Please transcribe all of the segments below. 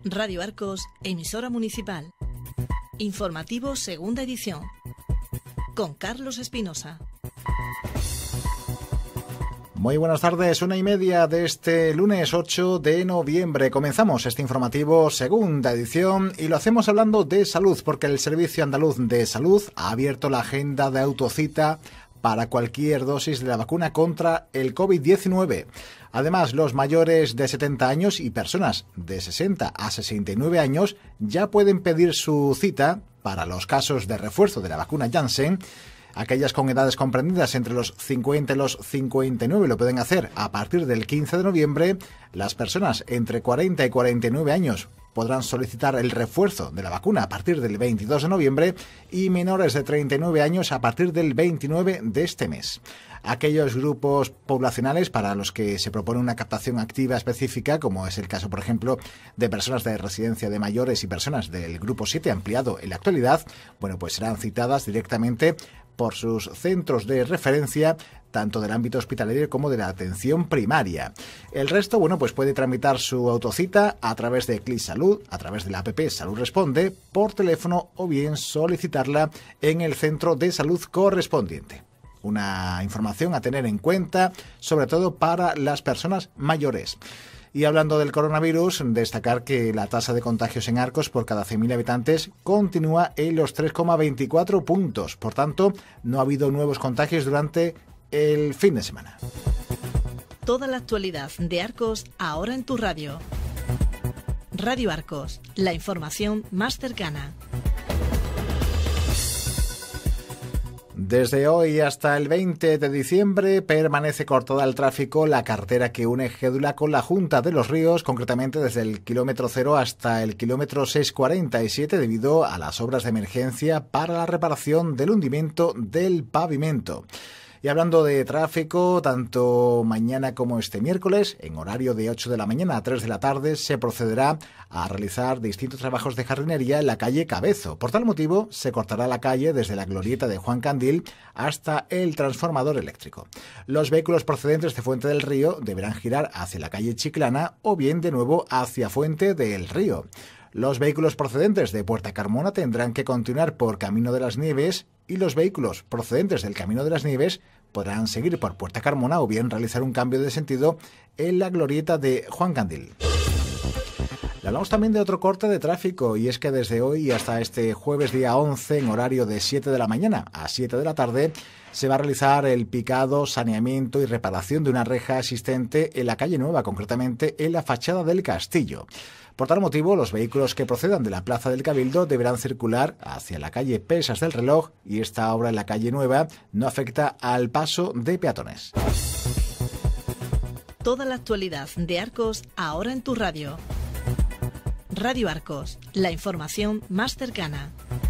Radio Arcos, emisora municipal. Informativo segunda edición. Con Carlos Espinosa. Muy buenas tardes, 1:30 de este lunes 8 de noviembre. Comenzamos este informativo segunda edición y lo hacemos hablando de salud, porque el Servicio Andaluz de Salud ha abierto la agenda de autocita para cualquier dosis de la vacuna contra el COVID-19. Además, los mayores de 70 años y personas de 60 a 69 años ya pueden pedir su cita para los casos de refuerzo de la vacuna Janssen. Aquellas con edades comprendidas entre los 50 y los 59 lo pueden hacer a partir del 15 de noviembre. Las personas entre 40 y 49 años podrán solicitar el refuerzo de la vacuna a partir del 22 de noviembre y menores de 39 años a partir del 29 de este mes. Aquellos grupos poblacionales para los que se propone una captación activa específica, como es el caso, por ejemplo, de personas de residencia de mayores y personas del grupo 7 ampliado en la actualidad, pues serán citadas directamente por sus centros de referencia, tanto del ámbito hospitalario como de la atención primaria. El resto, puede tramitar su autocita a través de Clic Salud, a través de la app Salud Responde, por teléfono o bien solicitarla en el centro de salud correspondiente. Una información a tener en cuenta, sobre todo para las personas mayores. Y hablando del coronavirus, destacar que la tasa de contagios en Arcos por cada 100.000 habitantes continúa en los 3,24 puntos. Por tanto, no ha habido nuevos contagios durante el fin de semana. Toda la actualidad de Arcos ahora en tu radio. Radio Arcos, la información más cercana. Desde hoy hasta el 20 de diciembre permanece cortada al tráfico la carretera que une Gédula con la Junta de los Ríos, concretamente desde el kilómetro 0 hasta el kilómetro 647, debido a las obras de emergencia para la reparación del hundimiento del pavimento. Y hablando de tráfico, tanto mañana como este miércoles, en horario de 8 de la mañana a 3 de la tarde, se procederá a realizar distintos trabajos de jardinería en la calle Cabezo. Por tal motivo, se cortará la calle desde la glorieta de Juan Candil hasta el transformador eléctrico. Los vehículos procedentes de Fuente del Río deberán girar hacia la calle Chiclana o bien de nuevo hacia Fuente del Río. Los vehículos procedentes de Puerta Carmona tendrán que continuar por Camino de las Nieves y los vehículos procedentes del Camino de las Nieves podrán seguir por Puerta Carmona o bien realizar un cambio de sentido en la glorieta de Juan Candil. Hablamos también de otro corte de tráfico, y es que desde hoy hasta este jueves día 11, en horario de 7 de la mañana a 7 de la tarde, se va a realizar el picado, saneamiento y reparación de una reja existente en la calle Nueva, concretamente en la fachada del castillo. Por tal motivo, los vehículos que procedan de la Plaza del Cabildo deberán circular hacia la calle Pesas del Reloj, y esta obra en la calle Nueva no afecta al paso de peatones. Toda la actualidad de Arcos ahora en tu radio. Radio Arcos, la información más cercana.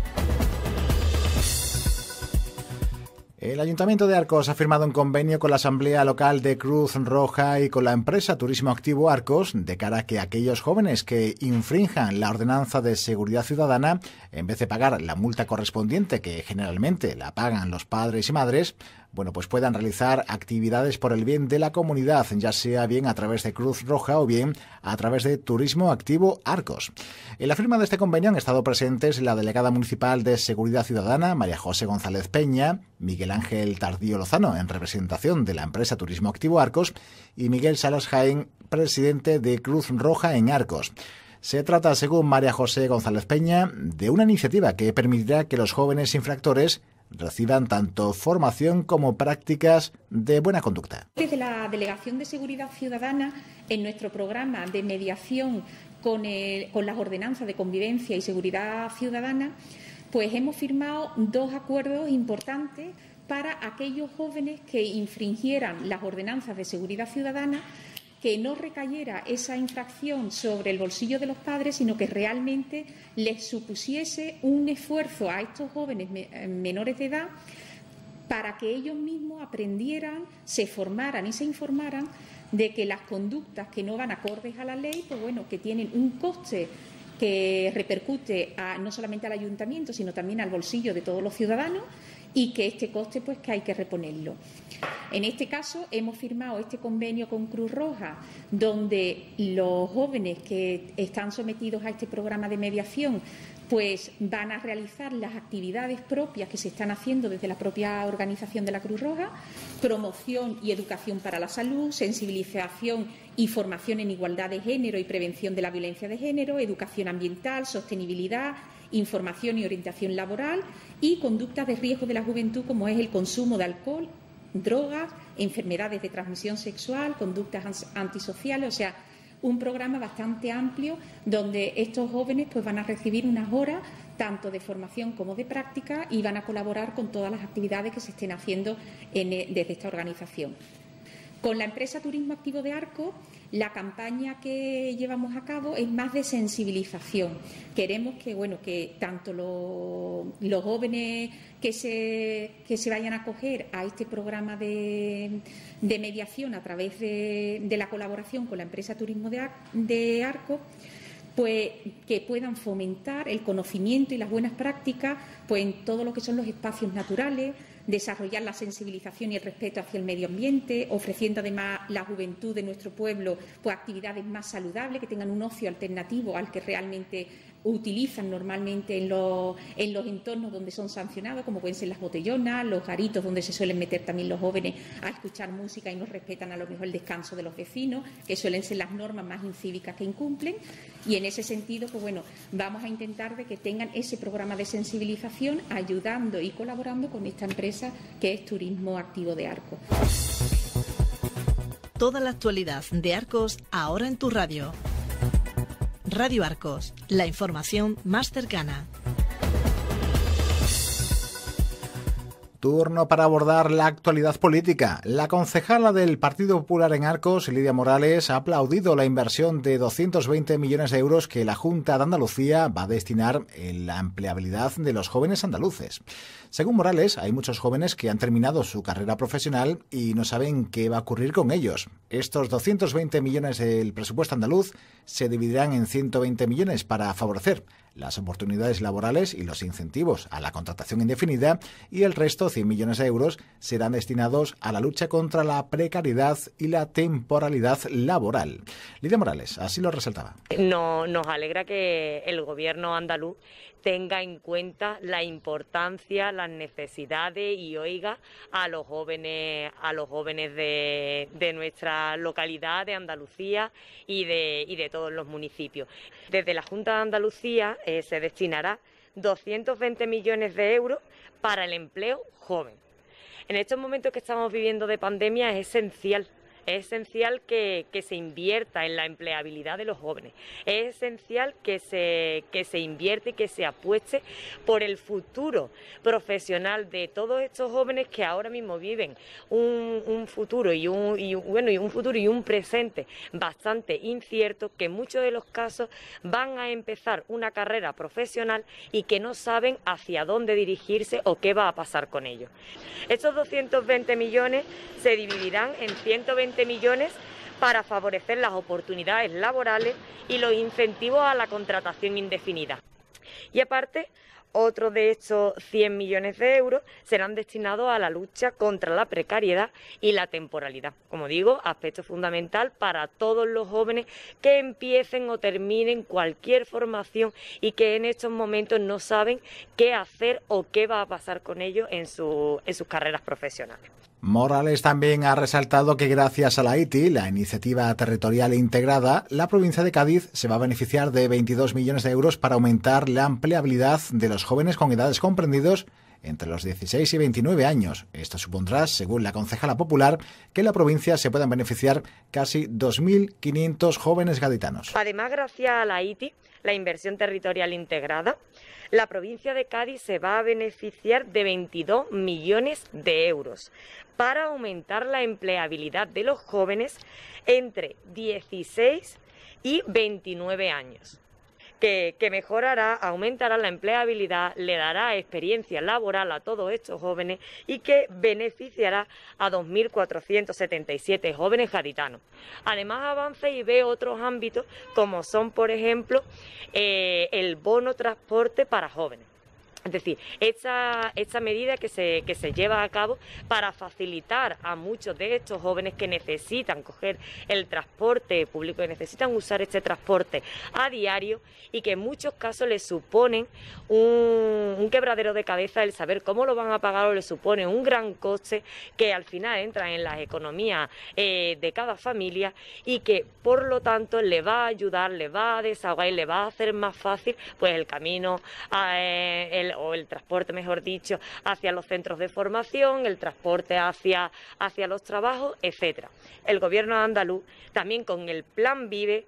El Ayuntamiento de Arcos ha firmado un convenio con la Asamblea Local de Cruz Roja y con la empresa Turismo Activo Arcos de cara a que aquellos jóvenes que infrinjan la ordenanza de seguridad ciudadana, en vez de pagar la multa correspondiente, que generalmente la pagan los padres y madres, puedan realizar actividades por el bien de la comunidad, ya sea bien a través de Cruz Roja o bien a través de Turismo Activo Arcos. En la firma de este convenio han estado presentes la delegada municipal de Seguridad Ciudadana, María José González Peña, Miguel Ángel Tardío Lozano, en representación de la empresa Turismo Activo Arcos, y Miguel Salas Jaén, presidente de Cruz Roja en Arcos. Se trata, según María José González Peña, de una iniciativa que permitirá que los jóvenes infractores reciban tanto formación como prácticas de buena conducta. Desde la Delegación de Seguridad Ciudadana, en nuestro programa de mediación con las ordenanzas de convivencia y seguridad ciudadana, hemos firmado 2 acuerdos importantes para aquellos jóvenes que infringieran las ordenanzas de seguridad ciudadana, que no recayera esa infracción sobre el bolsillo de los padres, sino que realmente les supusiese un esfuerzo a estos jóvenes menores de edad para que ellos mismos aprendieran, se formaran y se informaran de que las conductas que no van acordes a la ley, que tienen un coste que repercute no solamente al ayuntamiento, sino también al bolsillo de todos los ciudadanos, y que este coste que hay que reponerlo. En este caso, hemos firmado este convenio con Cruz Roja, donde los jóvenes que están sometidos a este programa de mediación pues van a realizar las actividades propias que se están haciendo desde la propia organización de la Cruz Roja, promoción y educación para la salud, sensibilización y formación en igualdad de género y prevención de la violencia de género, educación ambiental, sostenibilidad, información y orientación laboral y conductas de riesgo de la juventud como es el consumo de alcohol, drogas, enfermedades de transmisión sexual, conductas antisociales, o sea, un programa bastante amplio donde estos jóvenes pues van a recibir unas horas tanto de formación como de práctica y van a colaborar con todas las actividades que se estén haciendo desde esta organización. Con la empresa Turismo Activo de Arcos, la campaña que llevamos a cabo es más de sensibilización. Queremos que tanto los jóvenes que se vayan a acoger a este programa de mediación a través de la colaboración con la empresa Turismo de Arcos, pues que puedan fomentar el conocimiento y las buenas prácticas pues en todo lo que son los espacios naturales, desarrollar la sensibilización y el respeto hacia el medio ambiente, ofreciendo además la juventud de nuestro pueblo pues actividades más saludables, que tengan un ocio alternativo al que realmente utilizan normalmente en los entornos donde son sancionados, como pueden ser las botellonas, los garitos donde se suelen meter también los jóvenes a escuchar música y no respetan a lo mejor el descanso de los vecinos, que suelen ser las normas más incívicas que incumplen. Y en ese sentido, pues bueno, vamos a intentar de que tengan ese programa de sensibilización ayudando y colaborando con esta empresa que es Turismo Activo de Arcos. Toda la actualidad de Arcos ahora en tu radio. Radio Arcos, la información más cercana. Turno para abordar la actualidad política. La concejala del Partido Popular en Arcos, Lidia Morales, ha aplaudido la inversión de 220 millones de euros que la Junta de Andalucía va a destinar en la empleabilidad de los jóvenes andaluces. Según Morales, hay muchos jóvenes que han terminado su carrera profesional y no saben qué va a ocurrir con ellos. Estos 220 millones del presupuesto andaluz se dividirán en 120 millones para favorecer las oportunidades laborales y los incentivos a la contratación indefinida, y el resto, 100 millones de euros, serán destinados a la lucha contra la precariedad y la temporalidad laboral. Lidia Morales así lo resaltaba. Nos alegra que el gobierno andaluz tenga en cuenta la importancia, las necesidades y oiga a los jóvenes de nuestra localidad, de Andalucía y de todos los municipios. Desde la Junta de Andalucía se destinará 220 millones de euros para el empleo joven. En estos momentos que estamos viviendo de pandemia es esencial que se invierta en la empleabilidad de los jóvenes. Es esencial que se invierte y que se apueste por el futuro profesional de todos estos jóvenes que ahora mismo viven un futuro y un presente bastante incierto, que en muchos de los casos van a empezar una carrera profesional y que no saben hacia dónde dirigirse o qué va a pasar con ellos. Estos 220 millones se dividirán en 120 millones para favorecer las oportunidades laborales y los incentivos a la contratación indefinida. Y aparte, otro de estos 100 millones de euros serán destinados a la lucha contra la precariedad y la temporalidad. Como digo, aspecto fundamental para todos los jóvenes que empiecen o terminen cualquier formación y que en estos momentos no saben qué hacer o qué va a pasar con ellos en sus carreras profesionales. Morales también ha resaltado que gracias a la ITI, la Iniciativa Territorial Integrada, la provincia de Cádiz se va a beneficiar de 22 millones de euros para aumentar la empleabilidad de los jóvenes con edades comprendidos entre los 16 y 29 años. Esto supondrá, según la concejala popular, que en la provincia se puedan beneficiar casi 2.500 jóvenes gaditanos. Además, gracias a la ITI, la Inversión Territorial Integrada, la provincia de Cádiz se va a beneficiar de 22 millones de euros para aumentar la empleabilidad de los jóvenes entre 16 y 29 años. Que aumentará la empleabilidad, le dará experiencia laboral a todos estos jóvenes y que beneficiará a 2.477 jóvenes gaditanos. Además, avanza y ve otros ámbitos como son, por ejemplo, el bono transporte para jóvenes. Es decir, esta medida que se lleva a cabo para facilitar a muchos de estos jóvenes que necesitan coger el transporte público, que necesitan usar este transporte a diario y que en muchos casos les suponen un quebradero de cabeza el saber cómo lo van a pagar, o les supone un gran coste que al final entra en las economías de cada familia, y que por lo tanto le va a ayudar, le va a desahogar y le va a hacer más fácil pues el camino o el transporte, mejor dicho, hacia los centros de formación, el transporte hacia los trabajos, etcétera. El gobierno andaluz, también con el Plan Vive,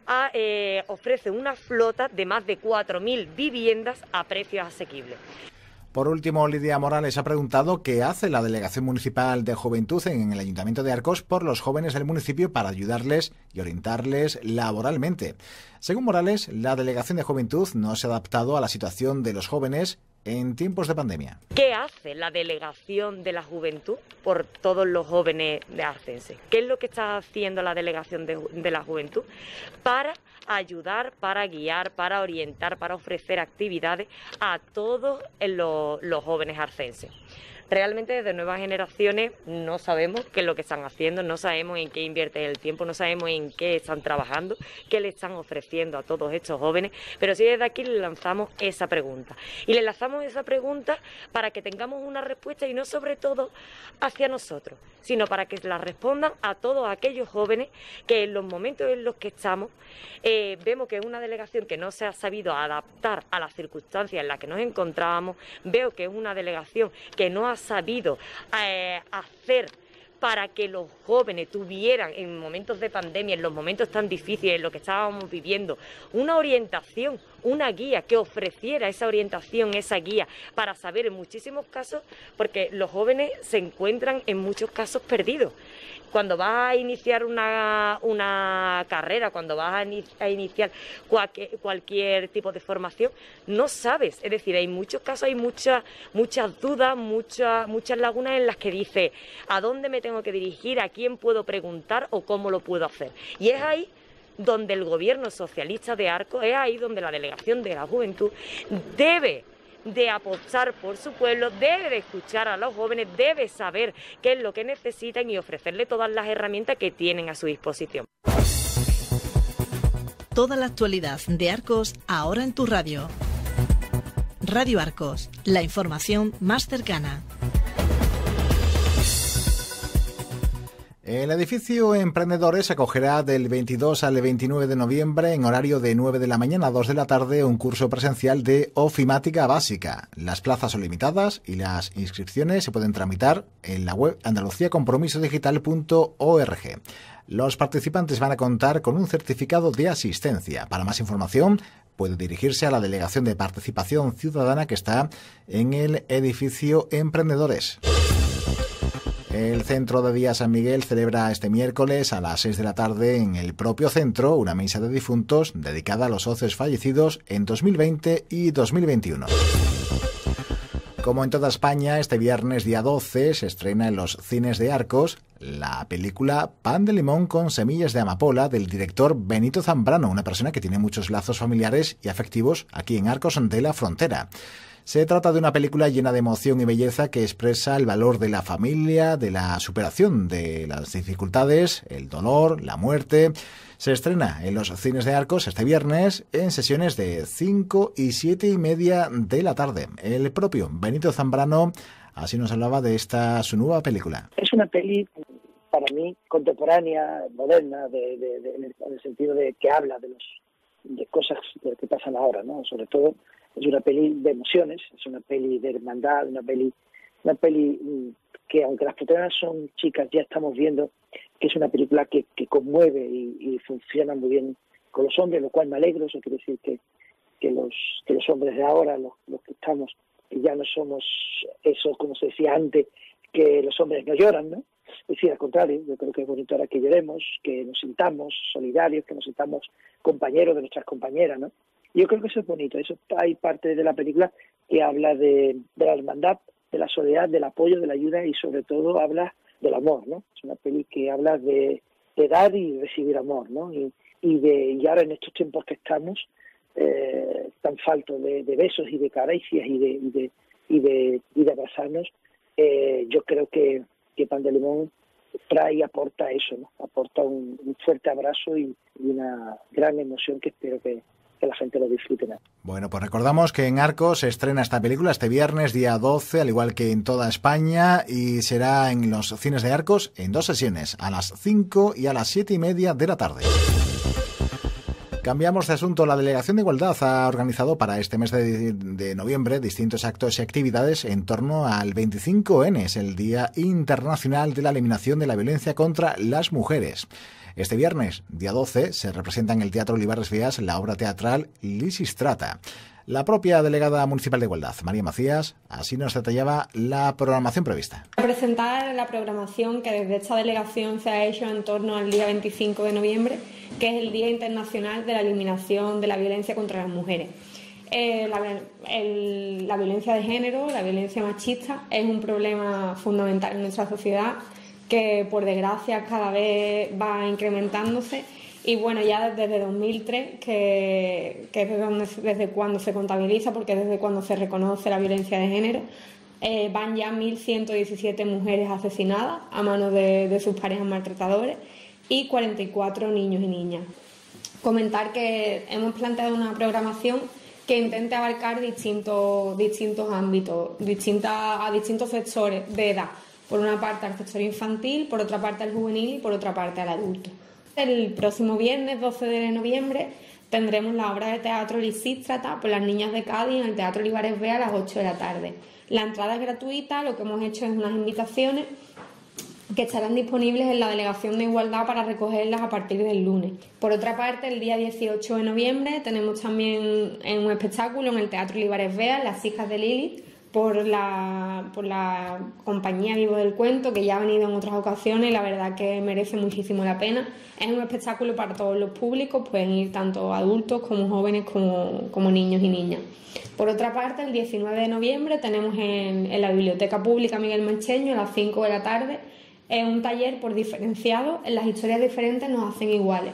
ofrece una flota de más de 4.000 viviendas a precios asequibles. Por último, Lidia Morales ha preguntado qué hace la Delegación Municipal de Juventud en el Ayuntamiento de Arcos por los jóvenes del municipio para ayudarles y orientarles laboralmente. Según Morales, la Delegación de Juventud no se ha adaptado a la situación de los jóvenes en tiempos de pandemia. ¿Qué hace la Delegación de la Juventud por todos los jóvenes de Arcense? ¿Qué es lo que está haciendo la Delegación de la Juventud para ayudar, para guiar, para orientar, para ofrecer actividades a todos los jóvenes arcenses? Realmente desde Nuevas Generaciones no sabemos qué es lo que están haciendo, no sabemos en qué invierten el tiempo, no sabemos en qué están trabajando, qué le están ofreciendo a todos estos jóvenes, pero sí desde aquí le lanzamos esa pregunta. Y le lanzamos esa pregunta para que tengamos una respuesta, y no sobre todo hacia nosotros, sino para que la respondan a todos aquellos jóvenes que en los momentos en los que estamos vemos que es una delegación que no se ha sabido adaptar a las circunstancias en las que nos encontrábamos, veo que es una delegación que no ha sabido hacer para que los jóvenes tuvieran en momentos de pandemia, en los momentos tan difíciles en los que estábamos viviendo, una orientación, una guía que ofreciera esa orientación, esa guía, para saber en muchísimos casos, porque los jóvenes se encuentran en muchos casos perdidos. Cuando vas a iniciar una carrera, cuando vas a iniciar cualquier tipo de formación, no sabes. Es decir, hay muchos casos, hay muchas dudas, muchas lagunas en las que dices ¿a dónde me tengo que dirigir? ¿A quién puedo preguntar? ¿O cómo lo puedo hacer? Y es ahí donde el gobierno socialista de Arcos, es ahí donde la Delegación de la Juventud debe de apostar por su pueblo, debe de escuchar a los jóvenes, debe saber qué es lo que necesitan y ofrecerle todas las herramientas que tienen a su disposición. Toda la actualidad de Arcos ahora en tu radio. Radio Arcos, la información más cercana. El edificio Emprendedores acogerá del 22 al 29 de noviembre, en horario de 9 de la mañana a 2 de la tarde, un curso presencial de ofimática básica. Las plazas son limitadas y las inscripciones se pueden tramitar en la web andaluciacompromisodigital.org. Los participantes van a contar con un certificado de asistencia. Para más información, puede dirigirse a la Delegación de Participación Ciudadana que está en el edificio Emprendedores. El Centro de Día San Miguel celebra este miércoles a las 6 de la tarde en el propio centro una misa de difuntos dedicada a los socios fallecidos en 2020 y 2021. Como en toda España, este viernes día 12 se estrena en los cines de Arcos la película Pan de limón con semillas de amapola del director Benito Zambrano, una persona que tiene muchos lazos familiares y afectivos aquí en Arcos de la Frontera. Se trata de una película llena de emoción y belleza que expresa el valor de la familia, de la superación de las dificultades, el dolor, la muerte. Se estrena en los cines de Arcos este viernes en sesiones de 5 y 7 y media de la tarde. El propio Benito Zambrano así nos hablaba de esta su nueva película. Es una peli para mí contemporánea, moderna, en el sentido de que habla de cosas que pasan ahora, ¿no? Sobre todo es una peli de emociones, es una peli de hermandad, una peli que, aunque las protagonistas son chicas, ya estamos viendo que es una película que conmueve y funciona muy bien con los hombres, lo cual me alegro. Eso quiere decir que los hombres de ahora, los que estamos, que ya no somos eso, como se decía antes, que los hombres no lloran, ¿no? Es decir, al contrario, yo creo que es bonito ahora que lloremos, que nos sintamos solidarios, que nos sintamos compañeros de nuestras compañeras, ¿no? Yo creo que eso es bonito. Eso hay parte de la película que habla de la hermandad, de la solidaridad, del apoyo, de la ayuda y sobre todo habla del amor, ¿no? Es una peli que habla de dar y recibir amor, ¿no? Y ahora en estos tiempos que estamos, tan falto de besos y de caricias y de abrazarnos, yo creo que Pan de Limón trae y aporta eso, ¿no? Aporta un fuerte abrazo y una gran emoción que espero que la gente lo disfrute más. Bueno, pues recordamos que en Arcos se estrena esta película este viernes, día 12, al igual que en toda España, y será en los cines de Arcos en 2 sesiones, a las 5 y a las 7:30 de la tarde. Cambiamos de asunto. La Delegación de Igualdad ha organizado para este mes de noviembre distintos actos y actividades en torno al 25N, es el Día Internacional de la Eliminación de la Violencia contra las Mujeres. Este viernes, día 12, se representa en el Teatro Olivares Vías la obra teatral Lisistrata. La propia delegada municipal de Igualdad, María Macías, así nos detallaba la programación prevista. Presentar la programación que desde esta delegación se ha hecho en torno al día 25 de noviembre, que es el Día Internacional de la Eliminación de la Violencia contra las Mujeres. La violencia de género, la violencia machista, es un problema fundamental en nuestra sociedad que, por desgracia, cada vez va incrementándose. Y bueno, ya desde 2003, que es desde cuando se contabiliza, porque es desde cuando se reconoce la violencia de género, van ya 1.117 mujeres asesinadas a manos de sus parejas maltratadores y 44 niños y niñas. Comentar que hemos planteado una programación que intente abarcar distintos ámbitos, a distintos sectores de edad. Por una parte al sector infantil, por otra parte al juvenil y por otra parte al adulto. El próximo viernes 12 de noviembre tendremos la obra de teatro Lisistrata por las niñas de Cádiz en el Teatro Olivares Vías a las 8 de la tarde. La entrada es gratuita, lo que hemos hecho es unas invitaciones que estarán disponibles en la Delegación de Igualdad para recogerlas a partir del lunes. Por otra parte, el día 18 de noviembre tenemos también un espectáculo en el Teatro Olivares Vías, Las hijas de Lilith, por la compañía Vivo del Cuento, que ya ha venido en otras ocasiones y la verdad que merece muchísimo la pena. Es un espectáculo para todos los públicos, pueden ir tanto adultos como jóvenes como niños y niñas. Por otra parte, el 19 de noviembre tenemos en la Biblioteca Pública Miguel Mancheño a las 5 de la tarde un taller por diferenciado, en las historias diferentes nos hacen iguales.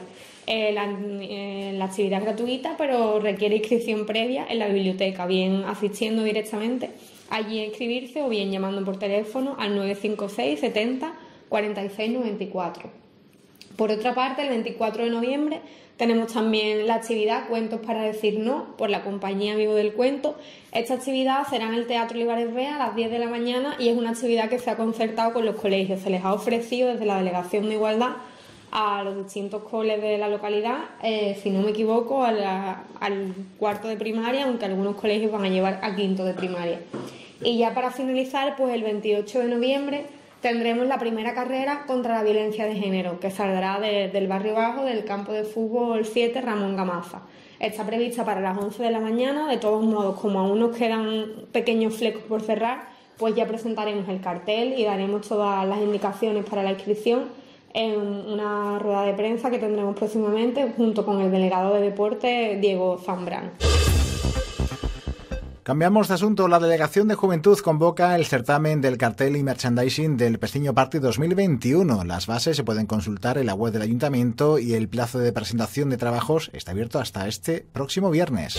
La actividad es gratuita, pero requiere inscripción previa en la biblioteca, bien asistiendo directamente allí a inscribirse o bien llamando por teléfono al 956 70 46 94. Por otra parte, el 24 de noviembre tenemos también la actividad Cuentos para decir no por la compañía Vivo del Cuento. Esta actividad será en el Teatro Olivares Vías a las 10 de la mañana y es una actividad que se ha concertado con los colegios. Se les ha ofrecido desde la Delegación de Igualdad a los distintos coles de la localidad, si no me equivoco, al cuarto de primaria, aunque algunos colegios van a llevar a quinto de primaria. Y ya para finalizar, pues el 28 de noviembre tendremos la primera carrera contra la violencia de género, que saldrá del barrio bajo del campo de fútbol 7 Ramón Gamaza. Está prevista para las 11 de la mañana. De todos modos, como aún nos quedan pequeños flecos por cerrar, pues ya presentaremos el cartel y daremos todas las indicaciones para la inscripción en una rueda de prensa que tendremos próximamente junto con el delegado de deporte Diego Zambrano. Cambiamos de asunto. La Delegación de Juventud convoca el certamen del cartel y merchandising del Pestiño Party 2021. Las bases se pueden consultar en la web del Ayuntamiento y el plazo de presentación de trabajos está abierto hasta este próximo viernes.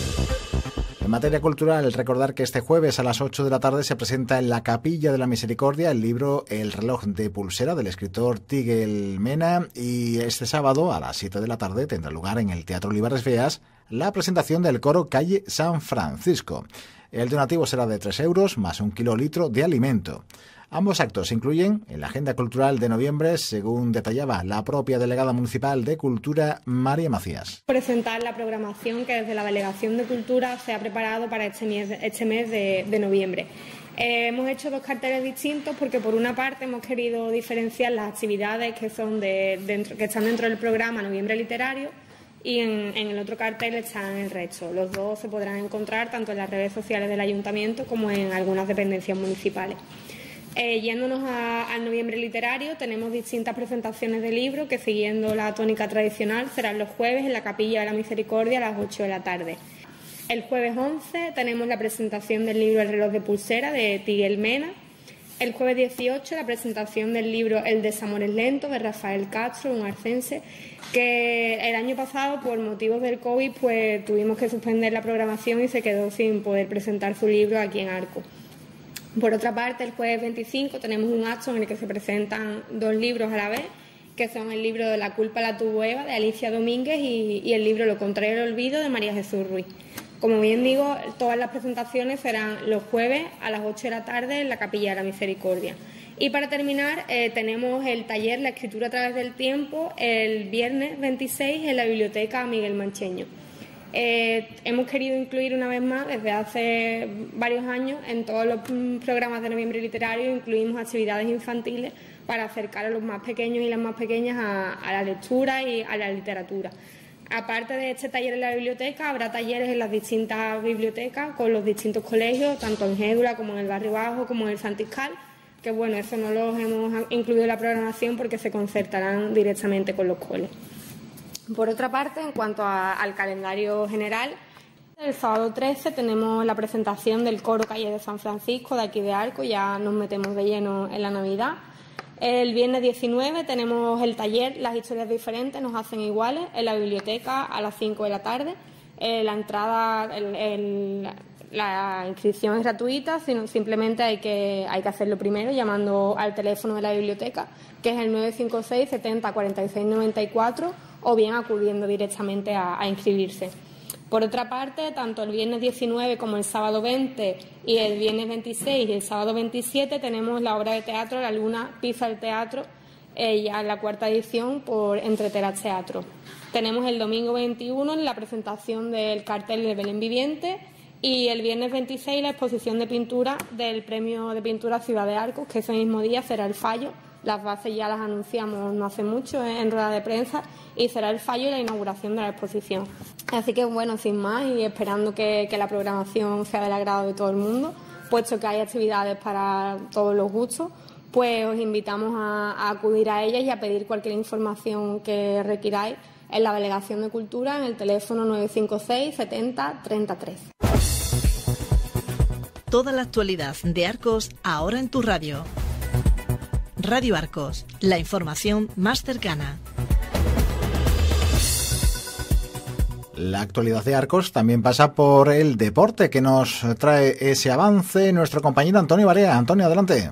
En materia cultural, recordar que este jueves a las 8 de la tarde se presenta en la Capilla de la Misericordia el libro El reloj de pulsera del escritor Tigel Mena, y este sábado a las 7 de la tarde tendrá lugar en el Teatro Olivares Vías la presentación del coro Calle San Francisco. El donativo será de 3 euros más 1 kilolitro de alimento. Ambos actos se incluyen en la agenda cultural de noviembre, según detallaba la propia delegada municipal de Cultura, María Macías. Presentar la programación que desde la Delegación de Cultura se ha preparado para este mes de noviembre. Hemos hecho 2 carteles distintos porque por una parte hemos querido diferenciar las actividades que están dentro del programa Noviembre Literario y en el otro cartel están el resto. Los dos se podrán encontrar tanto en las redes sociales del Ayuntamiento como en algunas dependencias municipales. Yéndonos al Noviembre Literario, tenemos distintas presentaciones de libros que, siguiendo la tónica tradicional, serán los jueves en la Capilla de la Misericordia a las 8 de la tarde. El jueves 11 tenemos la presentación del libro El reloj de pulsera de Tigel Mena. El jueves 18 la presentación del libro El desamor es lento, de Rafael Castro, un arcense, que el año pasado por motivos del COVID pues tuvimos que suspender la programación y se quedó sin poder presentar su libro aquí en Arcos. Por otra parte, el jueves 25 tenemos un acto en el que se presentan 2 libros a la vez, que son el libro de La culpa la tuvo Eva, de Alicia Domínguez, y el libro Lo contrario al olvido, de María Jesús Ruiz. Como bien digo, todas las presentaciones serán los jueves a las 8 de la tarde en la Capilla de la Misericordia. Y para terminar, tenemos el taller La escritura a través del tiempo el viernes 26 en la Biblioteca Miguel Mancheño. Hemos querido incluir una vez más, desde hace varios años, en todos los programas de Noviembre Literario incluimos actividades infantiles para acercar a los más pequeños y las más pequeñas a la lectura y a la literatura. Aparte de este taller en la biblioteca, habrá talleres en las distintas bibliotecas con los distintos colegios, tanto en Gédula como en el Barrio Bajo, como en el Santiscal, que bueno, eso no los hemos incluido en la programación porque se concertarán directamente con los coles. Por otra parte, en cuanto al calendario general, el sábado 13 tenemos la presentación del Coro Calle de San Francisco de aquí de Arcos, ya nos metemos de lleno en la Navidad. El viernes 19 tenemos el taller Las historias diferentes nos hacen iguales en la biblioteca a las 5 de la tarde. La entrada, la inscripción es gratuita, sino simplemente hay que hacerlo primero llamando al teléfono de la biblioteca, que es el 956 70 46 94, o bien acudiendo directamente a inscribirse. Por otra parte, tanto el viernes 19 como el sábado 20 y el viernes 26 y el sábado 27 tenemos la obra de teatro La Luna pisa el teatro, ya en la 4ª edición por Entreteras Teatro. Tenemos el domingo 21 la presentación del cartel de Belén Viviente y el viernes 26 la exposición de pintura del Premio de Pintura Ciudad de Arcos, que ese mismo día será el fallo. Las bases ya las anunciamos no hace mucho en rueda de prensa y será el fallo y la inauguración de la exposición. Así que bueno, sin más y esperando que la programación sea del agrado de todo el mundo, puesto que hay actividades para todos los gustos, pues os invitamos a acudir a ellas y a pedir cualquier información que requiráis en la Delegación de Cultura en el teléfono 956 70 33. Toda la actualidad de Arcos ahora en tu radio. Radio Arcos, la información más cercana. La actualidad de Arcos también pasa por el deporte, que nos trae ese avance nuestro compañero Antonio Barea. Antonio, adelante.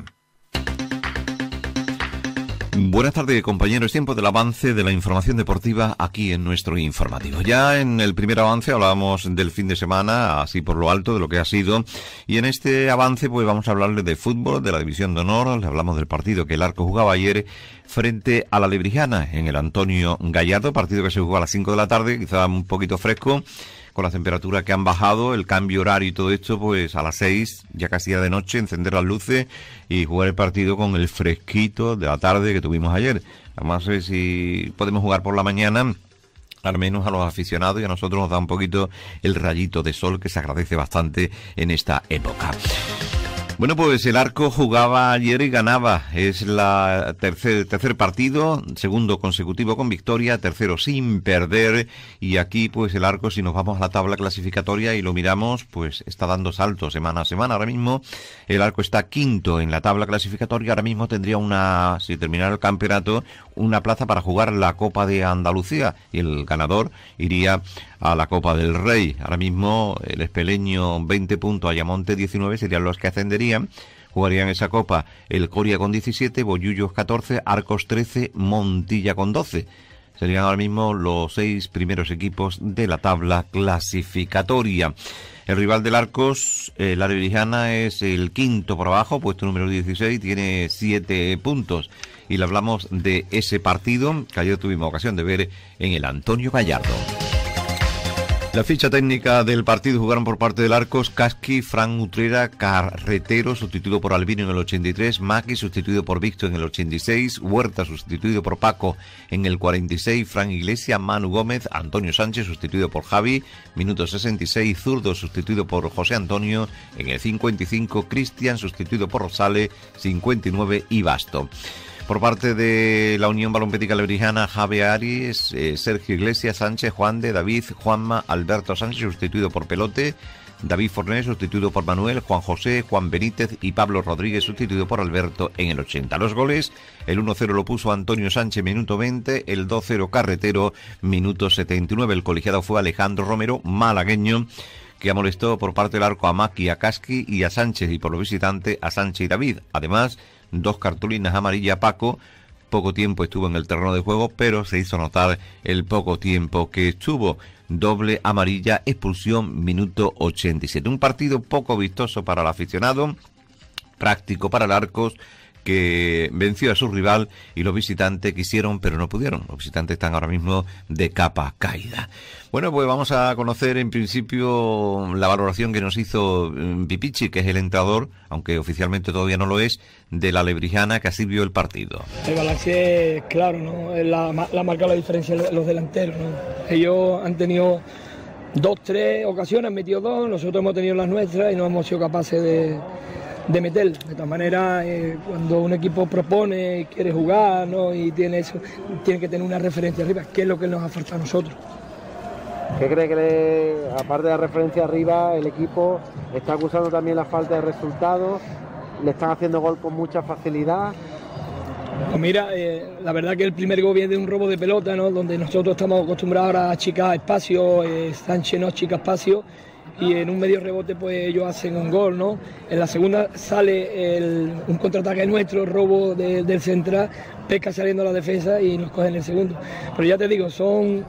Buenas tardes, compañeros. Tiempo del avance de la información deportiva aquí en nuestro informativo. Ya en el primer avance hablábamos del fin de semana, así por lo alto de lo que ha sido, y en este avance pues vamos a hablarles de fútbol, de la División de Honor. Le hablamos del partido que el Arcos jugaba ayer frente a la Lebrijana en el Antonio Gallardo, partido que se jugó a las 5 de la tarde, quizá un poquito fresco, con las temperaturas que han bajado, el cambio horario y todo esto, pues a las 6, ya casi ya de noche, encender las luces y jugar el partido con el fresquito de la tarde que tuvimos ayer. Además, si podemos jugar por la mañana, al menos a los aficionados, y a nosotros nos da un poquito el rayito de sol que se agradece bastante en esta época. Bueno, pues el Arco jugaba ayer y ganaba. Es la tercer partido, segundo consecutivo con victoria, tercero sin perder. Y aquí, pues el Arco, si nos vamos a la tabla clasificatoria y lo miramos, pues está dando saltos semana a semana. Ahora mismo el Arco está quinto en la tabla clasificatoria. Ahora mismo tendría si terminara el campeonato, una plaza para jugar la Copa de Andalucía. Y el ganador iría a la Copa del Rey. Ahora mismo el Espeleño 20 puntos, Ayamonte 19 serían los que ascenderían. Jugarían esa Copa el Coria con 17, Bollullos 14, Arcos 13, Montilla con 12. Serían ahora mismo los 6 primeros equipos de la tabla clasificatoria. El rival del Arcos, la Lebrijana, es el quinto por abajo, puesto número 16, tiene 7 puntos. Y le hablamos de ese partido que ayer tuvimos ocasión de ver en el Antonio Gallardo. La ficha técnica del partido jugaron por parte del Arcos Casqui, Fran Utrera, Carretero, sustituido por Albino en el 83, Maki, sustituido por Víctor en el 86, Huerta, sustituido por Paco en el 46, Fran Iglesias, Manu Gómez, Antonio Sánchez, sustituido por Javi, minuto 66, Zurdo, sustituido por José Antonio en el 55, Cristian, sustituido por Rosales, 59 y Basto. Por parte de la Unión Balompética Lebrijana, Javi Aries, Sergio Iglesias, Sánchez, Juan de, David, Juanma, Alberto Sánchez, sustituido por Pelote, David Forné sustituido por Manuel, Juan José, Juan Benítez y Pablo Rodríguez sustituido por Alberto en el 80. Los goles, el 1-0 lo puso Antonio Sánchez, minuto 20, el 2-0 Carretero, minuto 79. El colegiado fue Alejandro Romero, malagueño, que amonestó por parte del arco a Maki, a Casqui y a Sánchez, y por los visitantes a Sánchez y David. Además, 2 cartulinas amarillas a Paco. Poco tiempo estuvo en el terreno de juego, pero se hizo notar el poco tiempo que estuvo. Doble amarilla, expulsión, minuto 87. Un partido poco vistoso para el aficionado, práctico para el Arcos, que venció a su rival, y los visitantes quisieron pero no pudieron. Los visitantes están ahora mismo de capa caída. Bueno, pues vamos a conocer en principio la valoración que nos hizo Pipichi, que es el entrenador, aunque oficialmente todavía no lo es, de la Lebrijana, que así vio el partido. El balance es claro, ¿no? La marca la diferencia los delanteros, ¿no? Ellos han tenido 2-3 ocasiones, han metido 2, nosotros hemos tenido las nuestras y no hemos sido capaces de meter. De todas maneras, cuando un equipo propone y quiere jugar, ¿no? Y tiene eso, tiene que tener una referencia arriba, que es lo que nos ha faltado a nosotros. ¿Qué cree que, aparte de la referencia arriba, el equipo está acusando también la falta de resultados? ¿Le están haciendo gol con mucha facilidad? Pues mira, la verdad que el primer gol viene de un robo de pelota, ¿no? Donde nosotros estamos acostumbrados a achicar espacio, Sánchez no achica espacio, y en un medio rebote pues ellos hacen un gol, ¿no? En la segunda sale un contraataque nuestro, robo del central, Pesca saliendo a la defensa y nos cogen el segundo. Pero ya te digo, son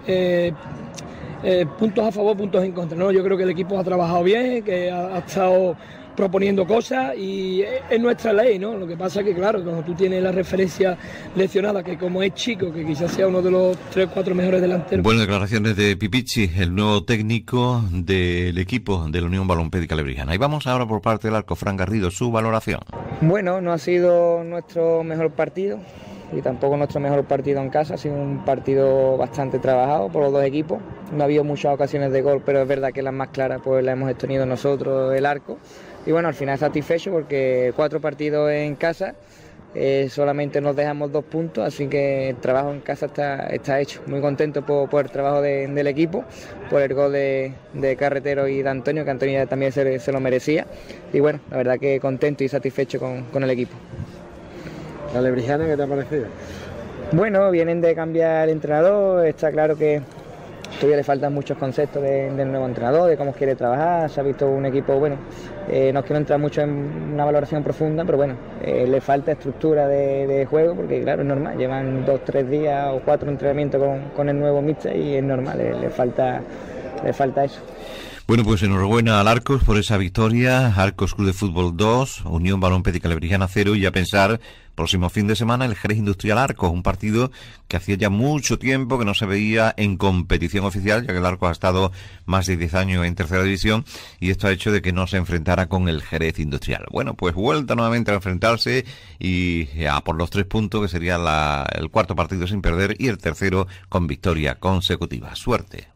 puntos a favor, puntos en contra, ¿no? Yo creo que el equipo ha trabajado bien, que ha estado proponiendo cosas y es nuestra ley, ¿no? Lo que pasa es que, claro, cuando tú tienes la referencia leccionada, que como es Chico, que quizás sea uno de los 3 o 4 mejores delanteros. Buenas declaraciones de Pipichi, el nuevo técnico del equipo de la Unión Balompédica Lebrijana. Y vamos ahora por parte del arco, Fran Garrido, su valoración. Bueno, no ha sido nuestro mejor partido y tampoco nuestro mejor partido en casa. Ha sido un partido bastante trabajado por los dos equipos. No ha habido muchas ocasiones de gol, pero es verdad que las más claras pues las hemos tenido nosotros, el arco. Y bueno, al final satisfecho porque 4 partidos en casa, solamente nos dejamos 2 puntos, así que el trabajo en casa está hecho. Muy contento por el trabajo del equipo, por el gol de Carretero y de Antonio, que Antonio también se lo merecía. Y bueno, la verdad que contento y satisfecho con el equipo. ¿La Lebrijana qué te ha parecido? Bueno, vienen de cambiar el entrenador, está claro que todavía le faltan muchos conceptos del nuevo entrenador, de cómo quiere trabajar. Se ha visto un equipo, bueno, no quiero entrar mucho en una valoración profunda, pero bueno, le falta estructura de juego, porque claro, es normal, llevan 2, 3 días o 4 entrenamientos con el nuevo míster y es normal, le falta eso. Bueno, pues enhorabuena al Arcos por esa victoria. Arcos Club de Fútbol 2, Unión Balompédica Lebrijana 0, y a pensar, próximo fin de semana, el Jerez Industrial Arcos, un partido que hacía ya mucho tiempo que no se veía en competición oficial, ya que el Arcos ha estado más de 10 años en tercera división, y esto ha hecho de que no se enfrentara con el Jerez Industrial. Bueno, pues vuelta nuevamente a enfrentarse y a por los 3 puntos, que sería el cuarto partido sin perder y el tercero con victoria consecutiva. Suerte.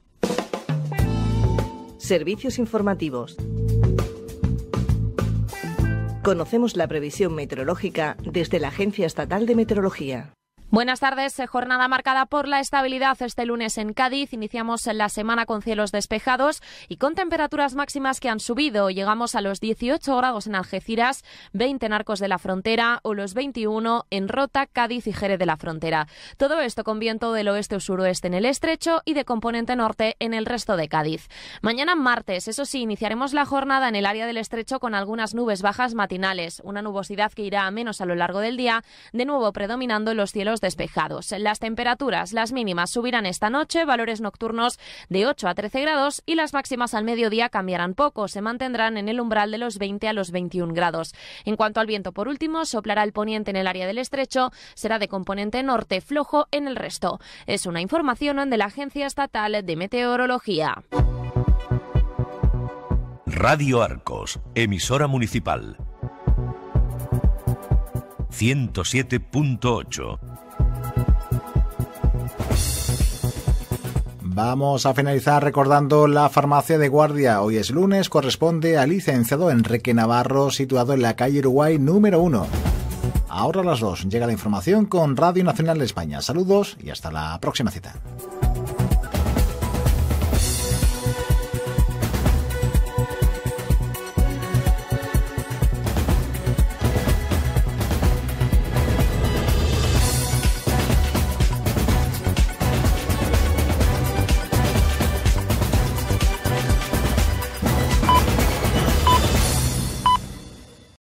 Servicios informativos. Conocemos la previsión meteorológica desde la Agencia Estatal de Meteorología. Buenas tardes. Jornada marcada por la estabilidad este lunes en Cádiz. Iniciamos la semana con cielos despejados y con temperaturas máximas que han subido. Llegamos a los 18 grados en Algeciras, 20 en Arcos de la Frontera o los 21 en Rota, Cádiz y Jerez de la Frontera. Todo esto con viento del oeste o suroeste en el estrecho y de componente norte en el resto de Cádiz. Mañana martes, eso sí, iniciaremos la jornada en el área del estrecho con algunas nubes bajas matinales. Una nubosidad que irá a menos a lo largo del día, de nuevo predominando en los cielos despejados. Las temperaturas, las mínimas subirán esta noche, valores nocturnos de 8 a 13 grados y las máximas al mediodía cambiarán poco, se mantendrán en el umbral de los 20 a los 21 grados. En cuanto al viento, por último, soplará el poniente en el área del estrecho, será de componente norte, flojo en el resto. Es una información de la Agencia Estatal de Meteorología. Radio Arcos, emisora municipal. 107.8. Vamos a finalizar recordando la farmacia de Guardia. Hoy es lunes, corresponde al licenciado Enrique Navarro, situado en la calle Uruguay número 1. Ahora a las 2 llega la información con Radio Nacional de España. Saludos y hasta la próxima cita.